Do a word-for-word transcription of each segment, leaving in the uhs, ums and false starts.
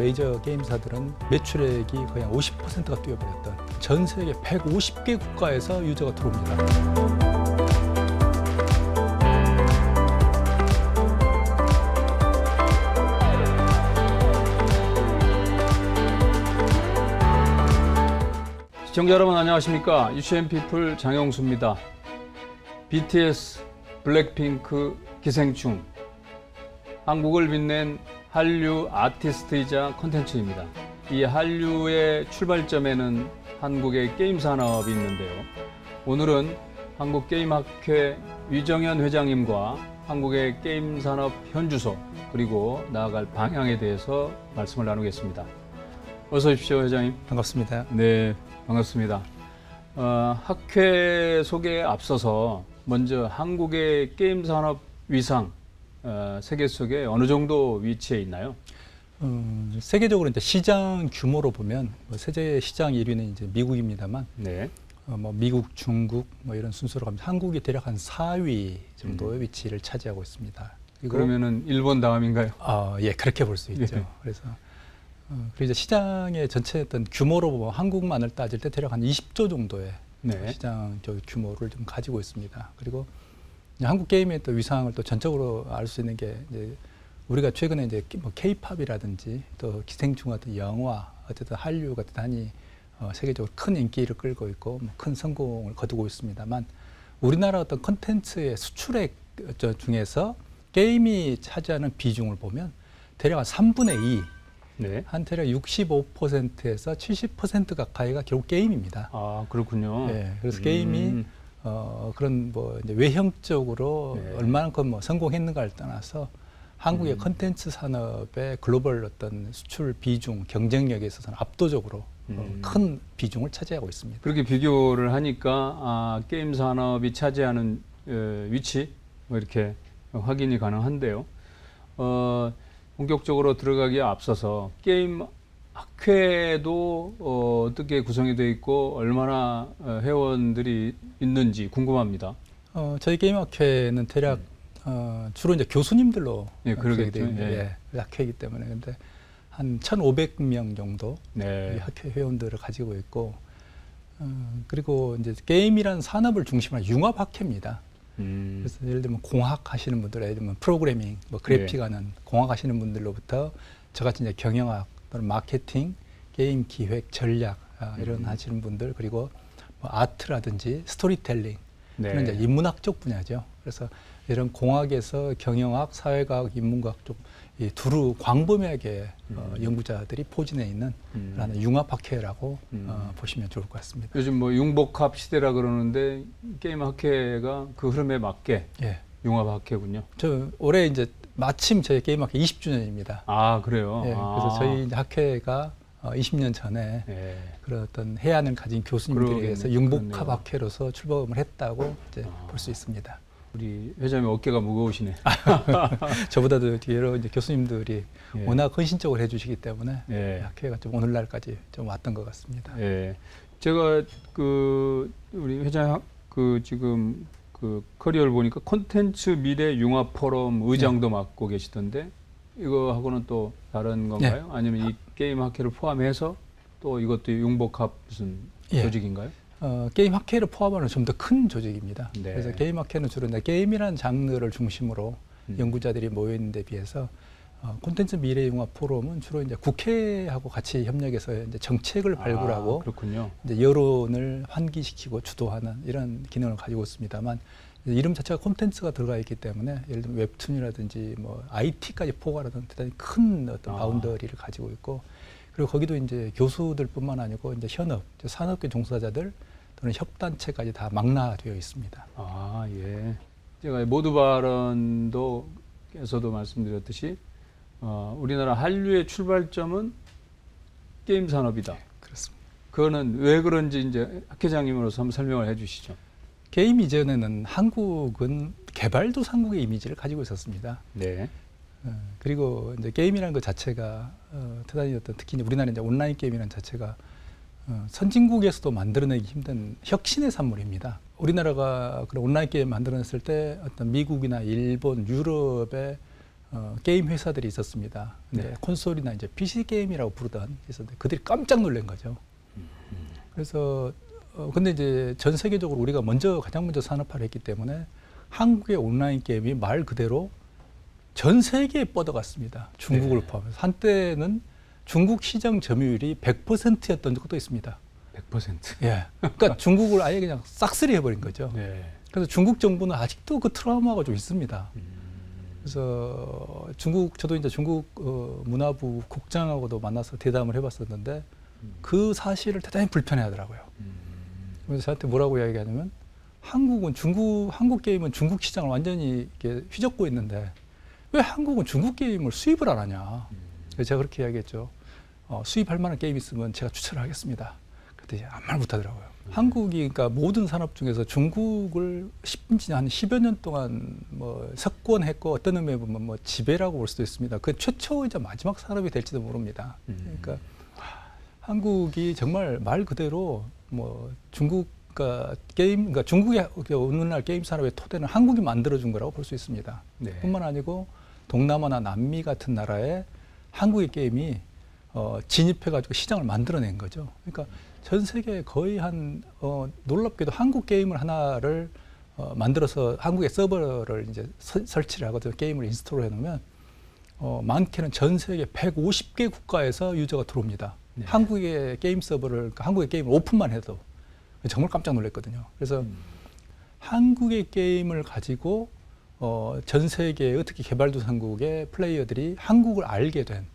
메이저 게임사들은 매출액이 거의 한 오십 퍼센트가 뛰어버렸던 전 세계 백오십 개 국가에서 유저가 들어옵니다. 시청자 여러분 안녕하십니까? 유치엔피플 장영수입니다. 비티에스, 블랙핑크, 기생충, 한국을 빛낸 한류 아티스트이자 콘텐츠입니다. 이 한류의 출발점에는 한국의 게임 산업이 있는데요. 오늘은 한국게임학회 위정현 회장님과 한국의 게임 산업 현주소 그리고 나아갈 방향에 대해서 말씀을 나누겠습니다. 어서 오십시오, 회장님. 반갑습니다. 네, 반갑습니다. 어, 학회 소개에 앞서서 먼저 한국의 게임 산업 위상 어, 세계 속에 어느 정도 위치해 있나요? 음, 세계적으로 이제 시장 규모로 보면 뭐 세계 시장 일 위는 이제 미국입니다만, 네. 어, 뭐 미국, 중국 뭐 이런 순서로 가면 한국이 대략 한 사 위 정도의 음. 위치를 차지하고 있습니다. 그리고 그러면은 일본 다음인가요? 아, 예, 그렇게 볼 수 있죠. 예. 그래서 어, 그리고 이제 시장의 전체 어떤 규모로 보면 한국만을 따질 때 대략 한 이십 조 정도의 네. 시장 규모를 좀 가지고 있습니다. 그리고 한국 게임의 또 위상을 또 전적으로 알 수 있는 게 이제 우리가 최근에 이제 뭐 케이팝이라든지 또 기생충 같은 영화, 어쨌든 한류가 대단히 어, 세계적으로 큰 인기를 끌고 있고 뭐 큰 성공을 거두고 있습니다만 우리나라 어떤 콘텐츠의 수출액 중에서 게임이 차지하는 비중을 보면 대략 한 삼분의 이, 네. 한 대략 육십오 퍼센트에서 칠십 퍼센트 가까이가 결국 게임입니다. 아, 그렇군요. 네, 그래서 음. 게임이 어, 그런 뭐 이제 외형적으로 네. 얼마만큼 뭐 성공했는가를 떠나서 한국의 콘텐츠 음. 산업의 글로벌 어떤 수출 비중, 경쟁력에 있어서는 압도적으로 음. 어, 큰 비중을 차지하고 있습니다. 그렇게 비교를 하니까 아, 게임 산업이 차지하는 에, 위치 뭐 이렇게 확인이 가능한데요. 어, 본격적으로 들어가기에 앞서서 게임 학회도 어, 어떻게 구성이 되어 있고 얼마나 어, 회원들이 있는지 궁금합니다. 어, 저희 게임학회는 대략 음. 어, 주로 이제 교수님들로 예, 그러겠죠. 예. 예, 학회이기 때문에 근데 한 천오백 명 정도 네. 학회 회원들을 가지고 있고 어, 그리고 이제 게임이라는 산업을 중심으로 한 융합 학회입니다. 음. 그래서 예를 들면 공학 하시는 분들, 예를 들면 프로그래밍, 뭐 그래픽 하는 네. 공학 하시는 분들로부터 저같이 이제 경영학 또는 마케팅, 게임 기획, 전략 아, 이런 음. 하시는 분들 그리고 뭐 아트라든지 스토리텔링 네. 그런 이제 인문학 쪽 분야죠. 그래서 이런 공학에서 경영학, 사회과학, 인문과학 쪽 이 두루 광범위하게 음. 어, 연구자들이 포진해 있는 음. 그런 융합학회라고 음. 어, 보시면 좋을 것 같습니다. 요즘 뭐 융복합 시대라 그러는데 게임 학회가 그 흐름에 맞게 예. 융합학회군요. 저 올해 이제 마침 저희 게임학회 이십 주년입니다. 아, 그래요? 예, 아. 그래서 저희 이제 학회가 어, 이십 년 전에 예. 그런 어떤 해안을 가진 교수님들에 의해서 융복합학회로서 출범을 했다고 이제 아. 볼 수 있습니다. 우리 회장님 어깨가 무거우시네. 저보다도 여러 이제 교수님들이 예. 워낙 헌신적으로 해주시기 때문에 예. 학회가 좀 오늘날까지 좀 왔던 것 같습니다. 예. 제가 그 우리 회장 그 지금 그 커리어를 보니까 콘텐츠 미래 융합 포럼 의장도 예. 맡고 계시던데 이거하고는 또 다른 건가요? 예. 아니면 이 게임 학회를 포함해서 또 이것도 융복합 무슨 예. 조직인가요? 어, 게임 학회를 포함하는 좀 더 큰 조직입니다. 네. 그래서 게임 학회는 주로 게임이라는 장르를 중심으로 음. 연구자들이 모여 있는 데 비해서 어, 콘텐츠 미래융합 포럼은 주로 이제 국회하고 같이 협력해서 이제 정책을 발굴하고 아, 그렇군요. 이제 여론을 환기시키고 주도하는 이런 기능을 가지고 있습니다만 이름 자체가 콘텐츠가 들어가 있기 때문에 예를 들면 웹툰이라든지 뭐 아이티까지 포괄하는 대단히 큰 어떤 아. 바운더리를 가지고 있고 그리고 거기도 이제 교수들뿐만 아니고 이제 현업, 산업계 종사자들 또는 협단체까지 다 망라되어 있습니다. 아, 예. 제가 모두 발언도 에서도 말씀드렸듯이 어, 우리나라 한류의 출발점은 게임 산업이다. 네, 그렇습니다. 그거는 왜 그런지 이제 학회장님으로서 한번 설명을 해주시죠. 게임 이전에는 한국은 개발도상국의 이미지를 가지고 있었습니다. 네. 어, 그리고 이제 게임이라는 것 자체가 어, 대단히 어떤 특히 우리나라 이제 온라인 게임이라는 자체가 어, 선진국에서도 만들어내기 힘든 혁신의 산물입니다. 우리나라가 그런 온라인 게임 만들어냈을 때 어떤 미국이나 일본, 유럽의 어, 게임 회사들이 있었습니다. 근데 네. 콘솔이나 이제 피씨 게임이라고 부르던 있었는데 그들이 깜짝 놀란 거죠. 음, 음. 그래서 어, 근데 이제 전 세계적으로 우리가 먼저 가장 먼저 산업화를 했기 때문에 한국의 온라인 게임이 말 그대로 전 세계에 뻗어갔습니다. 중국을 네. 포함해서. 한때는 중국 시장 점유율이 백 퍼센트였던 적도 있습니다. 백 퍼센트. 예. 그러니까 중국을 아예 그냥 싹쓸이 해버린 거죠. 네. 그래서 중국 정부는 아직도 그 트라우마가 좀 있습니다. 음. 그래서 중국, 저도 이제 중국 어, 문화부 국장하고도 만나서 대담을 해봤었는데 그 사실을 대단히 불편해 하더라고요. 음. 그래서 저한테 뭐라고 이야기하냐면 한국은 중국, 한국 게임은 중국 시장을 완전히 이렇게 휘젓고 있는데 왜 한국은 중국 게임을 수입을 안 하냐. 그래서 제가 그렇게 이야기했죠. 어, 수입할 만한 게임 있으면 제가 추천을 하겠습니다. 그때 아무 말 못하더라고요. 음. 한국이 그러니까 모든 산업 중에서 중국을 십지 한 십여 년 동안 뭐 석권했고 어떤 의미에 보면 뭐 지배라고 볼 수도 있습니다. 그 최초이자 마지막 산업이 될지도 모릅니다. 음. 그러니까 한국이 정말 말 그대로 뭐 중국 그러니까 게임 그러니까 중국의 오늘날 게임 산업의 토대는 한국이 만들어준 거라고 볼 수 있습니다. 네. 뿐만 아니고 동남아나 남미 같은 나라에 한국의 게임이 어, 진입해가지고 시장을 만들어낸 거죠. 그러니까 전 세계 거의 한 어, 놀랍게도 한국 게임을 하나를 어, 만들어서 한국의 서버를 이제 서, 설치를 하거든요. 게임을 인스톨을 해놓으면 어, 많게는 전 세계 백오십 개 국가에서 유저가 들어옵니다. 네. 한국의 게임 서버를 그러니까 한국의 게임을 오픈만 해도 정말 깜짝 놀랐거든요. 그래서 음. 한국의 한국의 게임을 가지고 어, 전 세계 특히 개발도상국의 플레이어들이 한국을 알게 된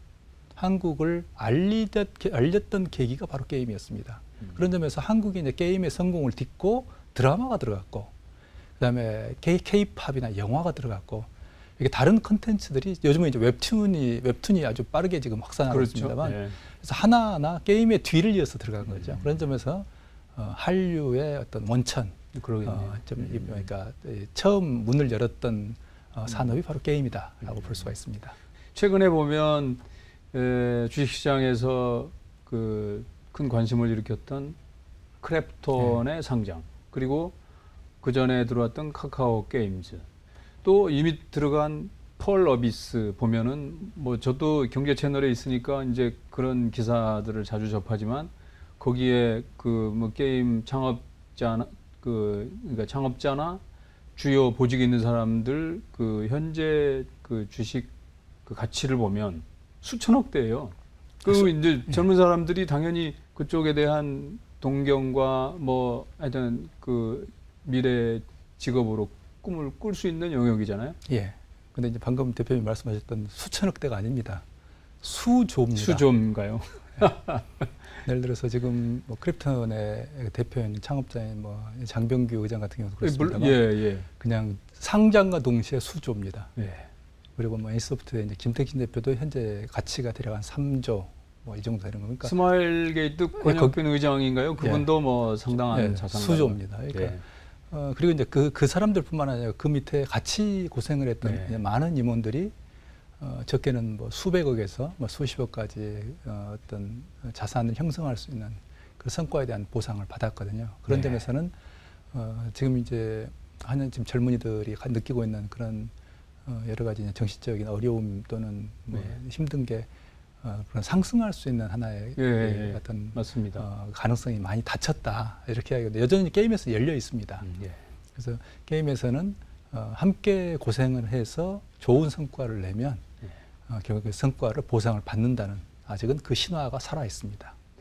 한국을 알리듯, 알렸던 계기가 바로 게임이었습니다. 음. 그런 점에서 한국이 이제 게임의 성공을 딛고 드라마가 들어갔고, 그 다음에 K-팝이나 영화가 들어갔고, 이게 다른 컨텐츠들이 요즘은 이제 웹툰이, 웹툰이 아주 빠르게 지금 확산하고 그렇죠. 있습니다만, 네. 그래서 하나하나 게임의 뒤를 이어서 들어간 거죠. 음. 그런 점에서 어, 한류의 어떤 원천, 어, 좀 음. 그러니까 처음 문을 열었던 어, 산업이 바로 게임이다라고 음. 볼 수가 있습니다. 최근에 보면 에, 주식시장에서 그 큰 관심을 일으켰던 크랩톤의 네. 상장, 그리고 그 전에 들어왔던 카카오 게임즈, 또 이미 들어간 펄 어비스 보면은 뭐 저도 경제 채널에 있으니까 이제 그런 기사들을 자주 접하지만 거기에 그 뭐 게임 창업자나 그 그러니까 창업자나 주요 보직에 있는 사람들 그 현재 그 주식 그 가치를 보면 수천억 대예요. 그 이제 젊은 사람들이 당연히 그쪽에 대한 동경과 뭐 하여튼 그 미래 직업으로 꿈을 꿀 수 있는 영역이잖아요. 예. 근데 이제 방금 대표님 말씀하셨던 수천억 대가 아닙니다. 수조입니다. 수조인가요? 네. 예를 들어서 지금 뭐 크립톤의 대표인 창업자인 뭐 장병규 의장 같은 경우도 그렇습니다만 예, 예. 그냥 상장과 동시에 수조입니다. 예. 그리고 뭐 N소프트의 이제 김택진 대표도 현재 가치가 대략 한 삼조 뭐 이 정도 되는 겁니까? 스마일게이트 권혁빈 예, 의장인가요? 그분도 예. 뭐 상당한 예, 자산 수조입니다. 그러니까 예. 어, 그리고 이제 그, 그 사람들뿐만 아니라 그 밑에 같이 고생을 했던 네. 많은 임원들이 어, 적게는 뭐 수백억에서 뭐 수십억까지 어, 어떤 자산을 형성할 수 있는 그 성과에 대한 보상을 받았거든요. 그런 네. 점에서는 어, 지금 이제 하는 지금 젊은이들이 느끼고 있는 그런 어, 여러 가지 정신적인 어려움 또는 뭐 네. 힘든 게 어, 그런 상승할 수 있는 하나의 예, 예, 어떤 맞습니다. 어, 가능성이 많이 닫혔다 이렇게 하기도 여전히 게임에서 열려 있습니다. 음, 예. 그래서 게임에서는 어, 함께 고생을 해서 좋은 성과를 내면 예. 어, 결국 그 성과를 보상을 받는다는 아직은 그 신화가 살아 있습니다. 네.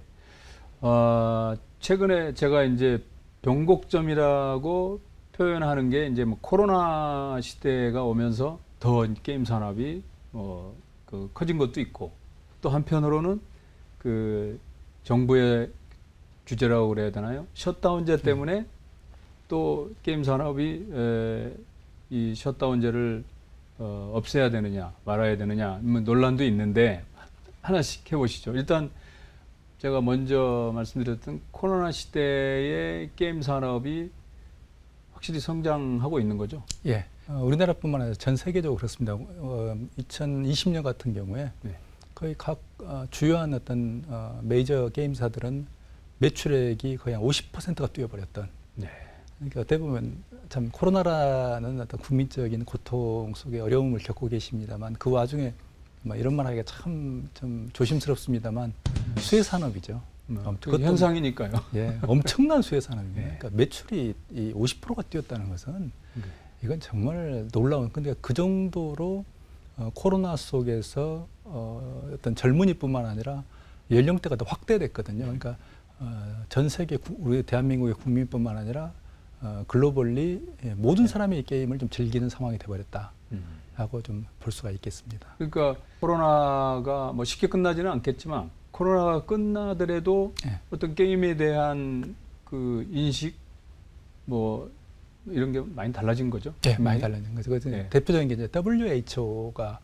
어, 최근에 제가 이제 변곡점이라고 표현하는 게 이제 뭐 코로나 시대가 오면서 더 게임 산업이 뭐 그 커진 것도 있고, 또 한편으로는 그 정부의 규제라고 그래야 되나요? 셧다운제 때문에 음. 또 게임 산업이 에, 이 셧다운제를 어, 없애야 되느냐 말아야 되느냐 뭐 논란도 있는데 하나씩 해보시죠. 일단 제가 먼저 말씀드렸던 코로나 시대의 게임 산업이 확실히 성장하고 있는 거죠? 예. 어, 우리나라뿐만 아니라 전 세계적으로 그렇습니다. 어, 이천이십 년 같은 경우에 네. 거의 각 어, 주요한 어떤 어, 메이저 게임사들은 매출액이 거의 한 오십 퍼센트가 뛰어버렸던. 네. 그러니까 어떻게 보면 참 코로나라는 어떤 국민적인 고통 속에 어려움을 겪고 계십니다만 그 와중에 뭐 이런 말 하기가 참 좀 조심스럽습니다만 수혜 산업이죠. 뭐, 그 현상이니까요. 예, 엄청난 수혜 산업입니다. 네. 그러니까 매출이 이 오십 퍼센트가 뛰었다는 것은 네. 이건 정말 놀라운. 근데 그 정도로 어, 코로나 속에서 어, 어떤 젊은이뿐만 아니라 연령대가 더 확대됐거든요. 그러니까 어, 전 세계 구, 우리 대한민국의 국민뿐만 아니라 어, 글로벌리 예, 모든 사람이 이 게임을 좀 즐기는 상황이 돼버렸다. 음. 하고 좀 볼 수가 있겠습니다. 그러니까 코로나가 뭐 쉽게 끝나지는 않겠지만 코로나가 끝나더라도 네. 어떤 게임에 대한 그 인식 뭐 이런 게 많이 달라진 거죠? 네, 많이 달라진 거죠. 그래서 네. 대표적인 게 이제 더블유에이치오가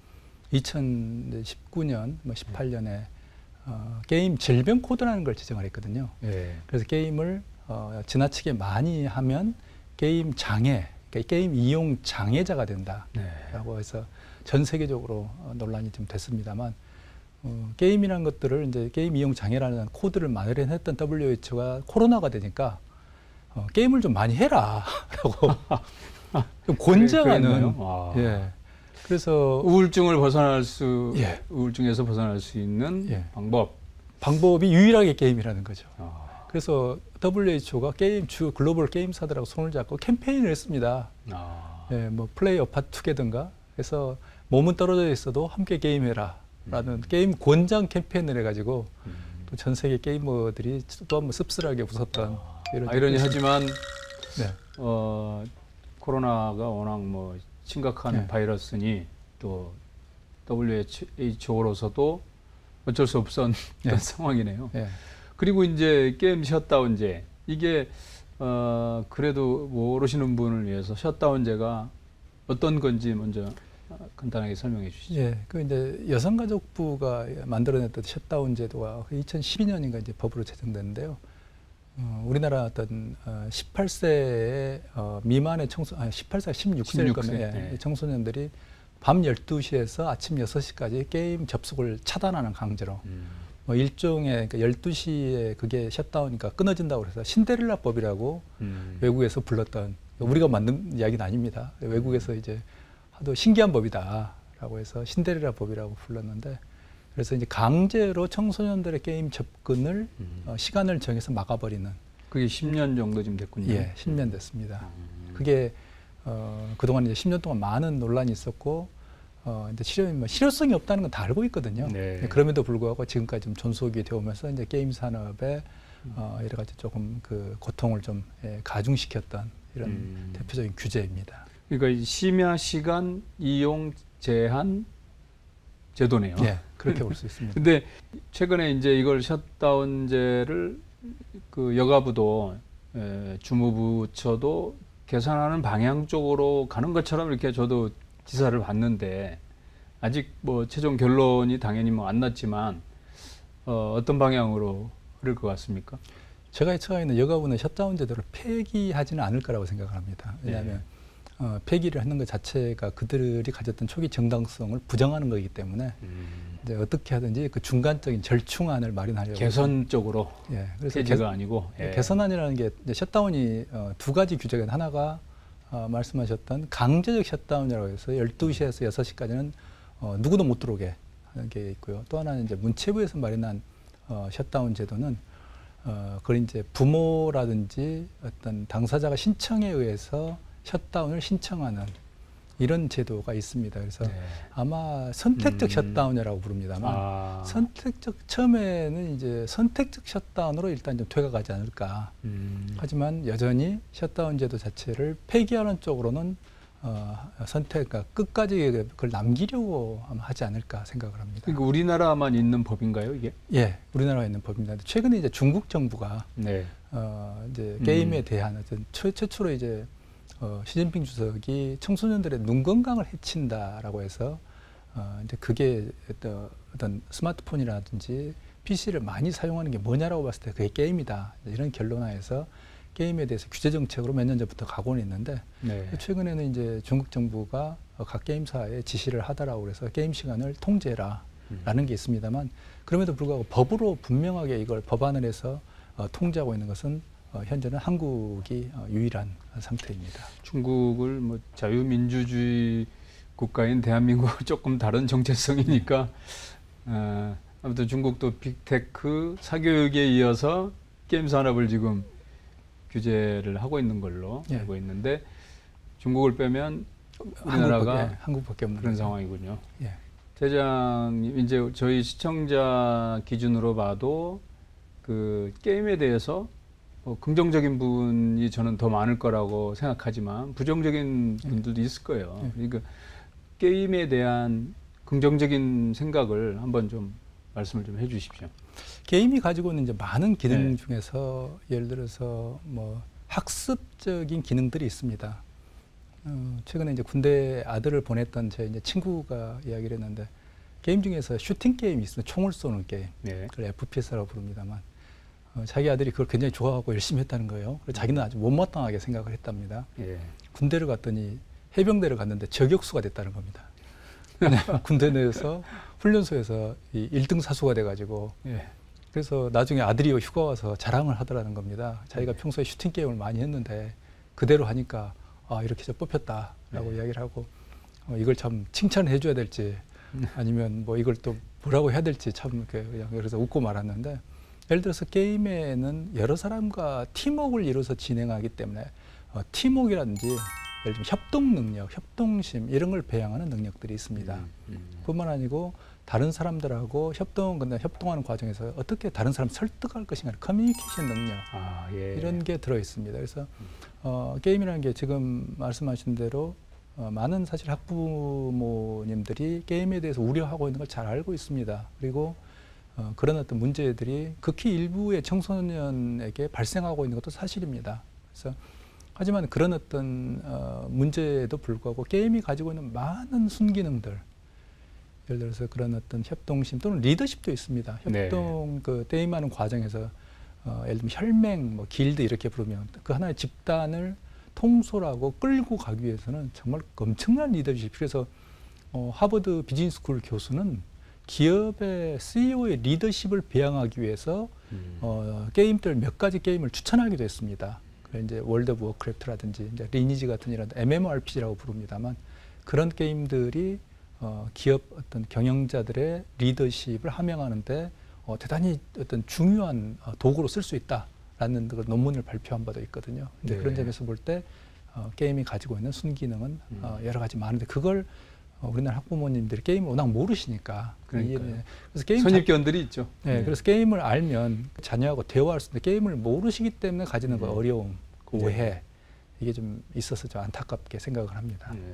이천십구 년, 뭐 십팔 년에 어, 게임 질병 코드라는 걸 지정을 했거든요. 네. 그래서 게임을 어, 지나치게 많이 하면 게임 장애, 그러니까 게임 이용 장애자가 된다라고 네. 해서 전 세계적으로 어, 논란이 좀 됐습니다만 어, 게임이라는 것들을 이제 게임 이용 장애라는 코드를 마련했던 더블유에이치오가 코로나가 되니까 어, 게임을 좀 많이 해라라고 좀 권장하는. 아. 예. 그래서 우울증을 벗어날 수, 예. 우울증에서 벗어날 수 있는 예. 방법. 방법이 유일하게 게임이라는 거죠. 아. 그래서 더블유에이치오가 게임 주 글로벌 게임사들하고 손을 잡고 캠페인을 했습니다. 아. 예, 뭐 플레이 어팟 투게더인가. 그래서 몸은 떨어져 있어도 함께 게임해라라는 음. 게임 권장 캠페인을 해가지고 음. 또 전 세계 게이머들이 또 한번 씁쓸하게 웃었던. 아. 아이러니하지만 네. 어, 코로나가 워낙 뭐 심각한 네. 바이러스니 또 더블유에이치오로서도 어쩔 수 없었던 네. 상황이네요. 네. 그리고 이제 게임 셧다운제 이게 어, 그래도 모르시는 분을 위해서 셧다운제가 어떤 건지 먼저 간단하게 설명해 주시죠. 예, 그 이제 여성가족부가 만들어냈던 셧다운 제도가 이천십이 년인가 이제 법으로 제정됐는데요. 어, 우리나라 어떤 어, 십팔 세 어, 미만의 청소, 아니 십팔 세, 십육 세일 십육 세, 거면 예, 네. 청소년들이 밤 열두 시에서 아침 여섯 시까지 게임 접속을 차단하는 강제로 음. 뭐 일종의 그러니까 열두 시에 그게 셧다운이니까 끊어진다고 그래서 신데렐라법이라고 음. 외국에서 불렀던, 우리가 만든 이야기는 아닙니다. 외국에서 이제 하도 신기한 법이다라고 해서 신데렐라 법이라고 불렀는데, 그래서 이제 강제로 청소년들의 게임 접근을 음. 어, 시간을 정해서 막아버리는. 그게 십 년 정도 지금 됐군요. 예, 십 년 됐습니다. 음. 그게 어, 그동안 이제 십 년 동안 많은 논란이 있었고, 어, 이제 실효, 뭐 실효성이 없다는 건 다 알고 있거든요. 네. 그럼에도 불구하고 지금까지 좀 존속이 되어오면서 이제 게임 산업에 어, 여러 가지 조금 그 고통을 좀 예, 가중시켰던 이런 음. 대표적인 규제입니다. 그러니까 이 심야 시간 이용 제한 제도네요. 예, 그렇게 볼 수 있습니다. 근데 최근에 이제 이걸 셧다운제를 그 여가부도 에, 주무부처도 개선하는 방향 쪽으로 가는 것처럼 이렇게 저도 기사를 봤는데, 아직 뭐 최종 결론이 당연히 뭐 안 났지만 어, 어떤 방향으로 흐를 것 같습니까? 제가 예측하기에는 여가부는 셧다운 제도를 폐기하지는 않을 거라고 생각을 합니다. 왜냐하면 네. 어, 폐기를 하는 것 자체가 그들이 가졌던 초기 정당성을 부정하는 거기 때문에 음. 이제 어떻게 하든지 그 중간적인 절충안을 마련하려고. 개선 쪽으로. 예, 그래서 폐지가 개, 아니고. 예. 개선안이라는 게 이제 셧다운이 어, 두 가지 규제가 있는데, 하나가 어, 말씀하셨던 강제적 셧다운이라고 해서 열두 시에서 여섯 시까지는 어, 누구도 못 들어오게 하는 게 있고요. 또 하나는 이제 문체부에서 마련한 어, 셧다운 제도는 어, 그걸 이제 부모라든지 어떤 당사자가 신청에 의해서 셧다운을 신청하는 이런 제도가 있습니다. 그래서 네. 아마 선택적 음. 셧다운이라고 부릅니다만, 아. 선택적, 처음에는 이제 선택적 셧다운으로 일단 좀 퇴각하지 않을까. 음. 하지만 여전히 셧다운 제도 자체를 폐기하는 쪽으로는 어, 선택, 그러니까 끝까지 그걸 남기려고 아마 하지 않을까 생각을 합니다. 그러니까 우리나라만 있는 법인가요, 이게? 예, 우리나라에 있는 법입니다. 최근에 이제 중국 정부가 네. 어, 이제 음. 게임에 대한 어떤 최, 최초로 이제 어, 시진핑 주석이 청소년들의 눈 건강을 해친다라고 해서 어, 이제 그게 어떤, 어떤 스마트폰이라든지 피시를 많이 사용하는 게 뭐냐라고 봤을 때 그게 게임이다, 이런 결론하에서 게임에 대해서 규제 정책으로 몇 년 전부터 가고는 있는데, 네. 최근에는 이제 중국 정부가 각 게임사에 지시를 하더라고 그래서 게임 시간을 통제해라 라는 게 있습니다만, 그럼에도 불구하고 법으로 분명하게 이걸 법안을 해서 어, 통제하고 있는 것은 어, 현재는 한국이 어, 유일한 상태입니다. 중국을 뭐 자유민주주의 국가인 대한민국과 조금 다른 정체성이니까 어, 아무튼 중국도 빅테크 사교육에 이어서 게임 산업을 지금 규제를 하고 있는 걸로 예. 알고 있는데 중국을 빼면 우리나라가 한국밖에, 한국밖에 없는 그런 거죠. 상황이군요. 예. 대장님, 이제 저희 시청자 기준으로 봐도 그 게임에 대해서 뭐 긍정적인 부분이 저는 더 많을 거라고 생각하지만 부정적인 분들도 있을 거예요. 예. 그러니까 게임에 대한 긍정적인 생각을 한번 좀 말씀을 좀 해주십시오. 게임이 가지고 있는 이제 많은 기능 네. 중에서 예를 들어서 뭐 학습적인 기능들이 있습니다. 어, 최근에 이제 군대 아들을 보냈던 제 이제 친구가 이야기를 했는데 게임 중에서 슈팅 게임이 있어요. 총을 쏘는 게임. 네. 그걸 에프피에스라고 부릅니다만 어, 자기 아들이 그걸 굉장히 좋아하고 열심히 했다는 거예요. 그래서 자기는 아주 못마땅하게 생각을 했답니다. 예. 군대를 갔더니 해병대를 갔는데 저격수가 됐다는 겁니다. 군대 내에서 훈련소에서 이 일 등 사수가 돼가지고 예. 그래서 나중에 아들이 휴가 와서 자랑을 하더라는 겁니다. 자기가 평소에 슈팅 게임을 많이 했는데 그대로 하니까 아 이렇게 저 뽑혔다라고 네. 이야기를 하고 어, 이걸 참 칭찬해 줘야 될지 아니면 뭐 이걸 또 뭐라고 해야 될지 참 이렇게 그냥 그래서 웃고 말았는데 예를 들어서 게임에는 여러 사람과 팀워크를 이뤄서 진행하기 때문에 어, 팀워크라든지 예를 들면 협동 능력, 협동심 이런 걸 배양하는 능력들이 있습니다. 음, 음. 뿐만 아니고 다른 사람들하고 협동, 근데 협동하는 과정에서 어떻게 다른 사람 설득할 것인가, 커뮤니케이션 능력 아, 예. 이런 게 들어 있습니다. 그래서 어, 게임이라는 게 지금 말씀하신 대로 어, 많은 사실 학부모님들이 게임에 대해서 우려하고 있는 걸 잘 알고 있습니다. 그리고 어, 그런 어떤 문제들이 극히 일부의 청소년에게 발생하고 있는 것도 사실입니다. 그래서 하지만 그런 어떤 어, 문제에도 불구하고 게임이 가지고 있는 많은 순기능들, 예를 들어서 그런 어떤 협동심 또는 리더십도 있습니다. 협동 네. 그 게임하는 과정에서 어, 예를 들면 혈맹, 뭐 길드 이렇게 부르면 그 하나의 집단을 통솔하고 끌고 가기 위해서는 정말 엄청난 리더십. 그래서 어, 하버드 비즈니스스쿨 교수는 기업의 씨이오의 리더십을 배양하기 위해서 음. 어, 게임들 몇 가지 게임을 추천하기도 했습니다. 그래 이제 월드 오브 워크래프트라든지 이제 리니지 같은 이런 엠엠오알피지라고 부릅니다만 그런 게임들이 어, 기업 어떤 경영자들의 리더십을 함양하는데 어, 대단히 어떤 중요한 어, 도구로 쓸 수 있다라는 그 논문을 발표한 바도 있거든요. 근데 네. 그런 점에서 볼 때 어, 게임이 가지고 있는 순기능은 음. 어, 여러 가지 많은데 그걸 어, 우리나라 학부모님들이 게임을 워낙 모르시니까 그러니까요. 이해- 그래서 게임 선입견들이 있죠. 네, 네. 그래서 게임을 알면 자녀하고 대화할 수 있는데 게임을 모르시기 때문에 가지는 그 음. 어려움, 그 네. 오해 이게 좀 있어서 좀 안타깝게 생각을 합니다. 예.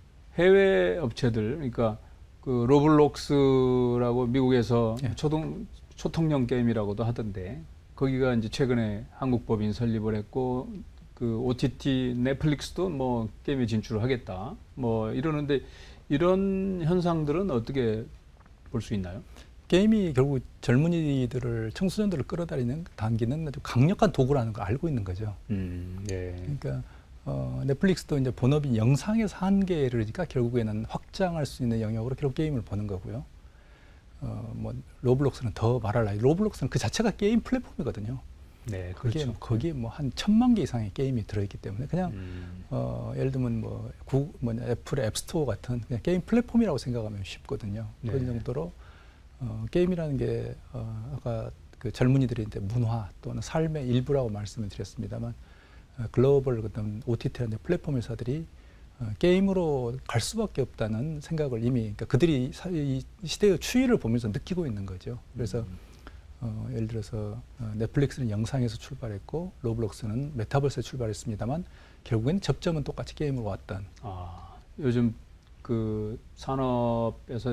해외 업체들, 그러니까 그 로블록스라고 미국에서 예. 초동 초통령 게임이라고도 하던데 거기가 이제 최근에 한국 법인 설립을 했고 그 오티티 넷플릭스도 뭐 게임에 진출을 하겠다 뭐 이러는데 이런 현상들은 어떻게 볼 수 있나요? 게임이 결국 젊은이들을 청소년들을 끌어다니는 당기는 아주 강력한 도구라는 걸 알고 있는 거죠. 음, 예. 그러니까 어, 넷플릭스도 이제 본업인 영상에서 한계에 이르니까 결국에는 확장할 수 있는 영역으로 결국 게임을 보는 거고요. 어, 뭐 로블록스는 더 말할 나위. 로블록스는 그 자체가 게임 플랫폼이거든요. 네, 거기에 그렇죠. 거기에 뭐 한 천만 개 이상의 게임이 들어있기 때문에 그냥 음, 어, 예를 들면 뭐 구, 뭐냐 애플의 앱스토어 같은 그냥 게임 플랫폼이라고 생각하면 쉽거든요. 네. 그런 정도로 어, 게임이라는 게 어, 아까 그 젊은이들이 이제 문화 또는 삶의 일부라고 말씀을 드렸습니다만 어, 글로벌 어떤 오티티라는 플랫폼 회사들이 어, 게임으로 갈 수밖에 없다는 생각을 이미 그러니까 그들이 사, 이 시대의 추이를 보면서 느끼고 있는 거죠. 그래서 음. 어, 예를 들어서 어, 넷플릭스는 영상에서 출발했고 로블록스는 메타버스에 출발했습니다만 결국엔 접점은 똑같이 게임으로 왔던. 아, 요즘 그 산업에서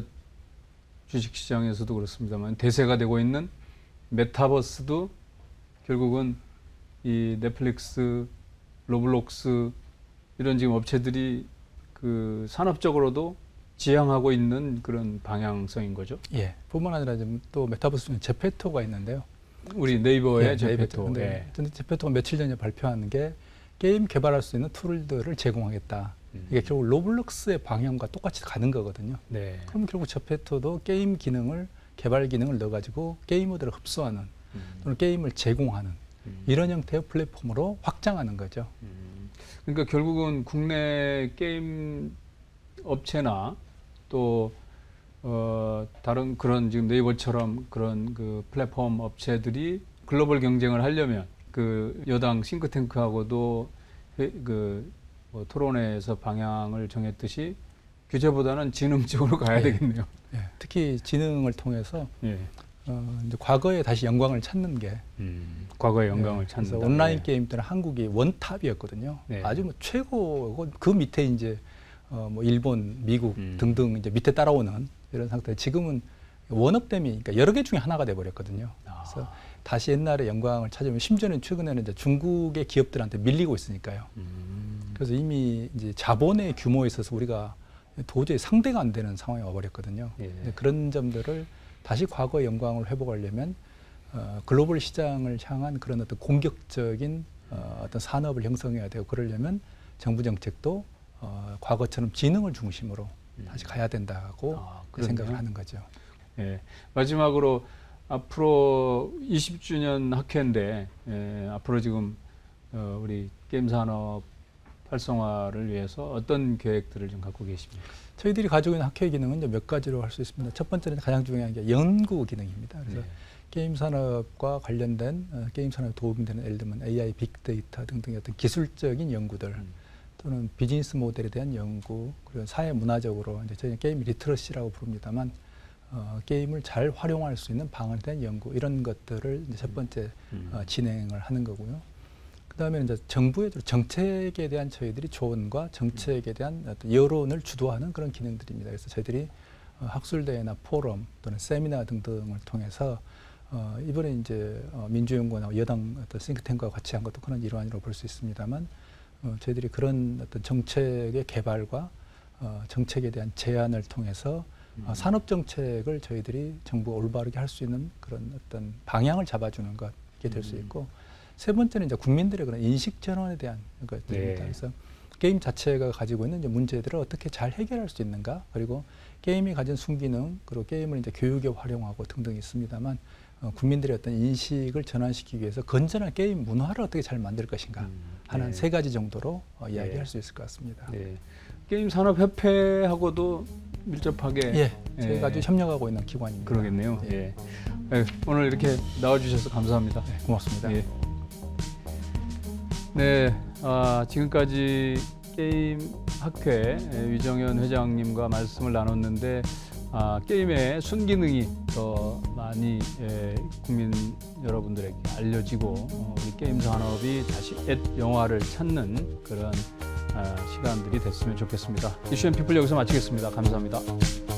주식시장에서도 그렇습니다만 대세가 되고 있는 메타버스도 결국은 이 넷플릭스, 로블록스 이런 지금 업체들이 그 산업적으로도 지향하고 있는 그런 방향성인 거죠. 예. 뿐만 아니라 지금 또 메타버스 중에 제페토가 있는데요. 우리 네이버의 예, 제페토. 근데, 예. 근데 제페토가 며칠 전에 발표한 게 게임 개발할 수 있는 툴들을 제공하겠다. 음. 이게 결국 로블록스의 방향과 똑같이 가는 거거든요. 네. 그럼 결국 제페토도 게임 기능을 개발 기능을 넣어가지고 게이머들을 흡수하는 음. 또는 게임을 제공하는 음. 이런 형태의 플랫폼으로 확장하는 거죠. 음. 그러니까 결국은 국내 게임 업체나 또 어, 다른 그런 지금 네이버처럼 그런 그 플랫폼 업체들이 글로벌 경쟁을 하려면 그 여당 싱크탱크하고도 회, 그 뭐 토론회에서 방향을 정했듯이 규제보다는 지능 쪽으로 가야 네. 되겠네요. 예, 특히 지능을 통해서 예. 어, 이제 과거에 다시 영광을 찾는 게 음, 과거의 영광을 예, 찾는다. 그래서 온라인 예. 게임 때는 한국이 원탑이었거든요. 네. 아주 뭐 최고 그 밑에 이제 어, 뭐 일본, 미국 음. 등등 이제 밑에 따라오는 이런 상태. 지금은 원업댐이 그러니까 여러 개 중에 하나가 돼 버렸거든요. 아. 그래서 다시 옛날의 영광을 찾으면 심지어는 최근에는 이제 중국의 기업들한테 밀리고 있으니까요. 음. 그래서 이미 이제 자본의 규모에 있어서 우리가 도저히 상대가 안 되는 상황에 와버렸거든요. 예. 그런 점들을 다시 과거의 영광을 회복하려면 어, 글로벌 시장을 향한 그런 어떤 공격적인 어, 어떤 산업을 형성해야 되고 그러려면 정부 정책도 어, 과거처럼 지능을 중심으로 음. 다시 가야 된다고 아, 생각을 하는 거죠. 예. 마지막으로 앞으로 이십 주년 학회인데 예, 앞으로 지금 어, 우리 게임 산업 활성화를 위해서 어떤 계획들을 좀 갖고 계십니까? 저희들이 가지고 있는 학회 기능은 이제 몇 가지로 할 수 있습니다. 첫 번째는 가장 중요한 게 연구 기능입니다. 그래서 네. 게임 산업과 관련된 어, 게임 산업에 도움이 되는 예를 들면 에이아이, 빅데이터 등등의 어떤 기술적인 연구들 음. 또는 비즈니스 모델에 대한 연구 그리고 사회 문화적으로 이제 저희는 게임 리터러시라고 부릅니다만 어, 게임을 잘 활용할 수 있는 방안에 대한 연구 이런 것들을 이제 첫 번째 음. 어, 진행을 하는 거고요. 그다음에 이제 정부의 정책에 대한 저희들이 조언과 정책에 대한 어떤 여론을 주도하는 그런 기능들입니다. 그래서 저희들이 어, 학술대회나 포럼 또는 세미나 등등을 통해서 어, 이번에 이제 어, 민주연구원하고 여당 어떤 싱크탱크와 같이 한 것도 그런 일환이라고 볼 수 있습니다만 어, 저희들이 그런 어떤 정책의 개발과 어, 정책에 대한 제안을 통해서 음. 어, 산업 정책을 저희들이 정부가 올바르게 할 수 있는 그런 어떤 방향을 잡아주는 것 이게 될 수 음. 있고 세 번째는 이제 국민들의 그런 인식 전환에 대한 것들입니다. 네. 그래서 게임 자체가 가지고 있는 이제 문제들을 어떻게 잘 해결할 수 있는가 그리고 게임이 가진 순기능 그리고 게임을 이제 교육에 활용하고 등등이 있습니다만 어, 국민들의 어떤 인식을 전환시키기 위해서 건전한 게임 문화를 어떻게 잘 만들 것인가 음. 하는 네. 세 가지 정도로 어, 이야기할 네. 수 있을 것 같습니다. 네. 게임 산업협회하고도 밀접하게 예, 저희가 예. 아주 협력하고 있는 기관입니다. 그러겠네요. 예. 예. 예, 오늘 이렇게 나와주셔서 감사합니다. 네, 고맙습니다. 예. 네, 아, 지금까지 게임 학회 위정현 회장님과 말씀을 나눴는데 아, 게임의 순기능이 더 많이 예, 국민 여러분들에게 알려지고 어, 우리 게임 산업이 다시 옛 영화를 찾는 그런 아, 시간들이 됐으면 좋겠습니다. 이슈 앤 피플 여기서 마치겠습니다. 감사합니다.